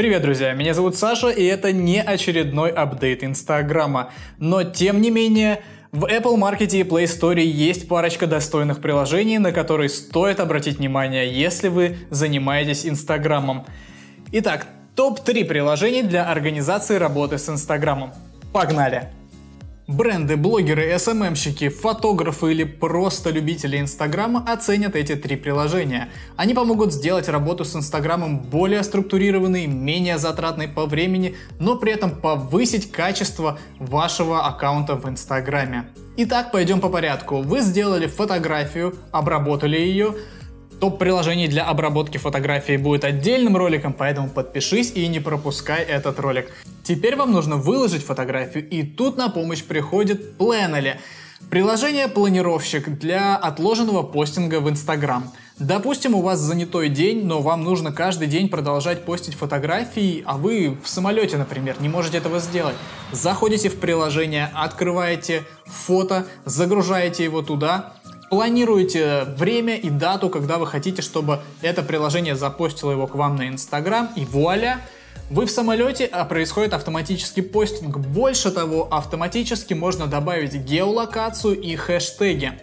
Привет, друзья, меня зовут Саша, и это не очередной апдейт Инстаграма. Но, тем не менее, в Apple Market и Play Store есть парочка достойных приложений, на которые стоит обратить внимание, если вы занимаетесь Инстаграмом. Итак, топ-3 приложений для организации работы с Инстаграмом. Погнали! Бренды, блогеры, СММщики, фотографы или просто любители Инстаграма оценят эти три приложения. Они помогут сделать работу с Инстаграмом более структурированной, менее затратной по времени, но при этом повысить качество вашего аккаунта в Инстаграме. Итак, пойдем по порядку. Вы сделали фотографию, обработали ее. Топ приложений для обработки фотографий будет отдельным роликом, поэтому подпишись и не пропускай этот ролик. Теперь вам нужно выложить фотографию, и тут на помощь приходит Planoly. Приложение-планировщик для отложенного постинга в Instagram. Допустим, у вас занятой день, но вам нужно каждый день продолжать постить фотографии, а вы в самолете, например, не можете этого сделать. Заходите в приложение, открываете фото, загружаете его туда. Планируете время и дату, когда вы хотите, чтобы это приложение запостило его к вам на Instagram, и вуаля! Вы в самолете, а происходит автоматический постинг. Больше того, автоматически можно добавить геолокацию и хэштеги.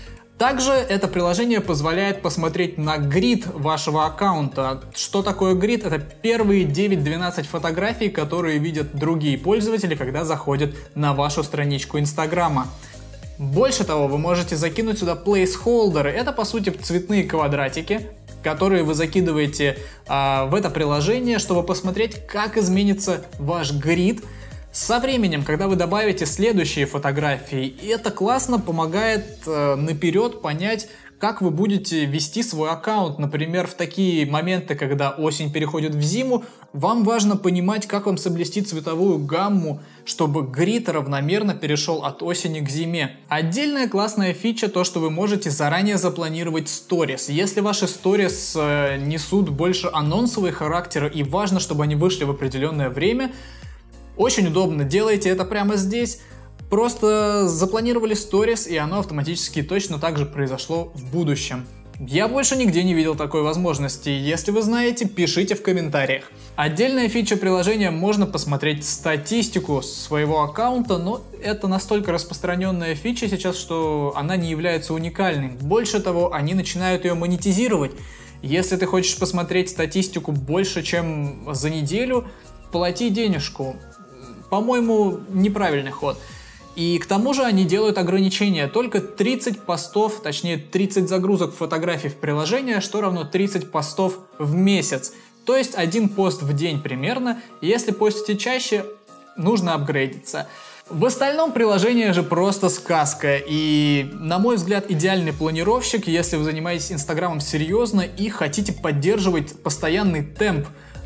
Также это приложение позволяет посмотреть на грид вашего аккаунта. Что такое грид? Это первые 9-12 фотографий, которые видят другие пользователи, когда заходят на вашу страничку Инстаграма. Больше того, вы можете закинуть сюда плейсхолдеры. Это по сути цветные квадратики, которые вы закидываете в это приложение, чтобы посмотреть, как изменится ваш грид со временем, когда вы добавите следующие фотографии. И это классно помогает наперед понять, как вы будете вести свой аккаунт. Например, в такие моменты, когда осень переходит в зиму, вам важно понимать, как вам соблюсти цветовую гамму, чтобы грид равномерно перешел от осени к зиме. Отдельная классная фича то, что вы можете заранее запланировать сторис. Если ваши сторис несут больше анонсовый характер и важно, чтобы они вышли в определенное время, очень удобно, делайте это прямо здесь. Просто запланировали сторис, и оно автоматически точно так же произошло в будущем. Я больше нигде не видел такой возможности. Если вы знаете, пишите в комментариях. Отдельная фича приложения — можно посмотреть статистику своего аккаунта, но это настолько распространенная фича сейчас, что она не является уникальной. Больше того, они начинают ее монетизировать. Если ты хочешь посмотреть статистику больше, чем за неделю, плати денежку. По-моему, неправильный ход. И к тому же они делают ограничения, только 30 постов, точнее 30 загрузок фотографий в приложение, что равно 30 постов в месяц. То есть один пост в день примерно, если постите чаще, нужно апгрейдиться. В остальном приложение же просто сказка, и, на мой взгляд, идеальный планировщик, если вы занимаетесь Инстаграмом серьезно и хотите поддерживать постоянный темп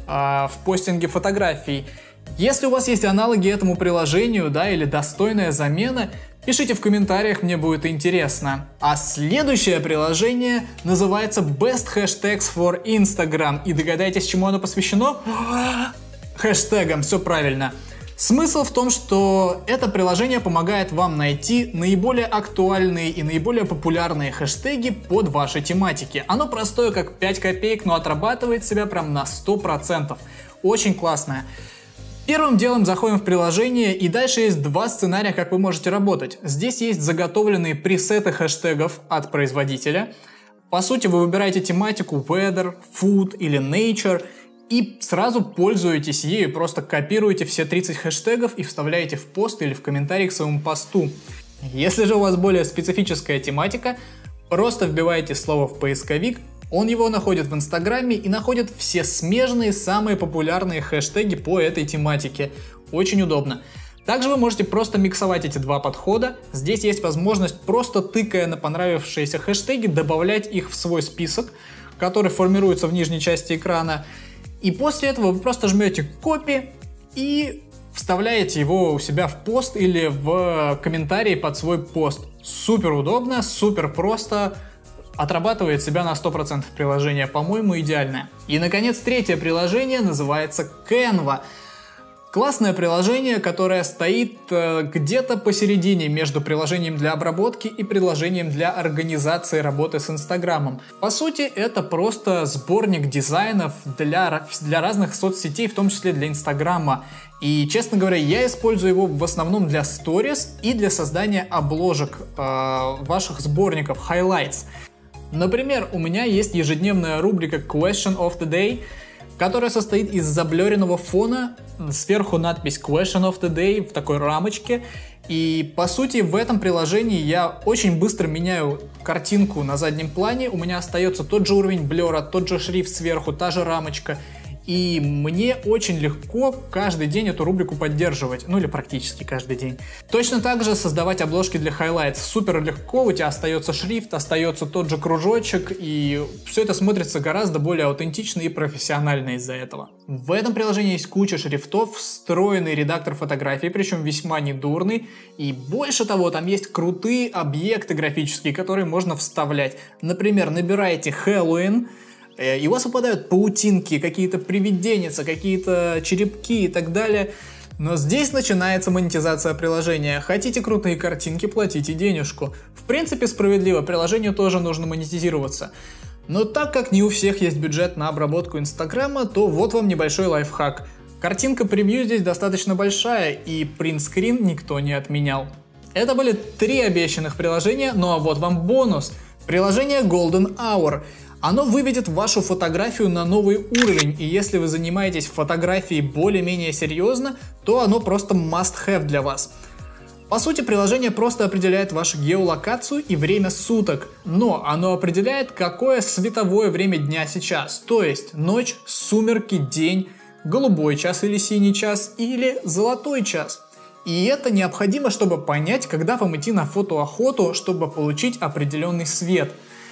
в постинге фотографий. Если у вас есть аналоги этому приложению, или достойная замена, пишите в комментариях, мне будет интересно. А следующее приложение называется Best Hashtags for Instagram. И догадайтесь, чему оно посвящено? Хэштегам, все правильно. Смысл в том, что это приложение помогает вам найти наиболее актуальные и наиболее популярные хэштеги под ваши тематики. Оно простое, как 5 копеек, но отрабатывает себя прям на 100%. Очень классное. Первым делом заходим в приложение, и дальше есть два сценария, как вы можете работать. Здесь есть заготовленные пресеты хэштегов от производителя. По сути, вы выбираете тематику weather, food или nature и сразу пользуетесь ею, просто копируете все 30 хэштегов и вставляете в пост или в комментарий к своему посту. Если же у вас более специфическая тематика, просто вбиваете слово в поисковик, он его находит в Инстаграме и находит все смежные, самые популярные хэштеги по этой тематике. Очень удобно. Также вы можете просто миксовать эти два подхода. Здесь есть возможность, просто тыкая на понравившиеся хэштеги, добавлять их в свой список, который формируется в нижней части экрана. И после этого вы просто жмете «Копи» и вставляете его у себя в пост или в комментарии под свой пост. Супер удобно, супер просто. Отрабатывает себя на 100% приложение, по-моему, идеальное. И, наконец, третье приложение называется Canva. Классное приложение, которое стоит где-то посередине между приложением для обработки и приложением для организации работы с Инстаграмом. По сути, это просто сборник дизайнов для разных соцсетей, в том числе для Инстаграма. И, честно говоря, я использую его в основном для сторис и для создания обложек ваших сборников, highlights. Например, у меня есть ежедневная рубрика Question of the Day, которая состоит из заблеренного фона, сверху надпись Question of the Day в такой рамочке. И по сути в этом приложении я очень быстро меняю картинку на заднем плане, у меня остается тот же уровень блера, тот же шрифт сверху, та же рамочка. И мне очень легко каждый день эту рубрику поддерживать, ну или практически каждый день. Точно так же создавать обложки для highlights супер легко, у тебя остается шрифт, остается тот же кружочек, и все это смотрится гораздо более аутентично и профессионально из-за этого. В этом приложении есть куча шрифтов, встроенный редактор фотографий, причем весьма недурный, и больше того, там есть крутые объекты графические, которые можно вставлять. Например, набираете Хэллоуин, и у вас выпадают паутинки, какие-то привиденницы, какие-то черепки и так далее. Но здесь начинается монетизация приложения. Хотите крутые картинки, платите денежку. В принципе, справедливо, приложению тоже нужно монетизироваться. Но так как не у всех есть бюджет на обработку Инстаграма, то вот вам небольшой лайфхак. Картинка превью здесь достаточно большая, и принтскрин никто не отменял. Это были 3 обещанных приложения, ну а вот вам бонус. Приложение Golden Hour. Оно выведет вашу фотографию на новый уровень, и если вы занимаетесь фотографией более-менее серьезно, то оно просто must-have для вас. По сути, приложение просто определяет вашу геолокацию и время суток, но оно определяет, какое световое время дня сейчас, то есть ночь, сумерки, день, голубой час или синий час, или золотой час. И это необходимо, чтобы понять, когда вам идти на фотоохоту, чтобы получить определенный свет.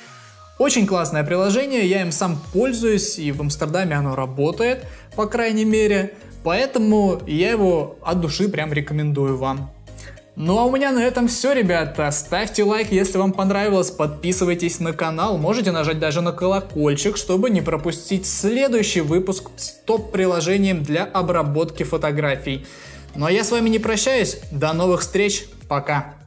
Очень классное приложение, я им сам пользуюсь, и в Амстердаме оно работает, по крайней мере, поэтому я его от души прям рекомендую вам. Ну а у меня на этом все, ребята. Ставьте лайк, если вам понравилось, подписывайтесь на канал, можете нажать даже на колокольчик, чтобы не пропустить следующий выпуск с топ-приложением для обработки фотографий. Ну а я с вами не прощаюсь, до новых встреч, пока!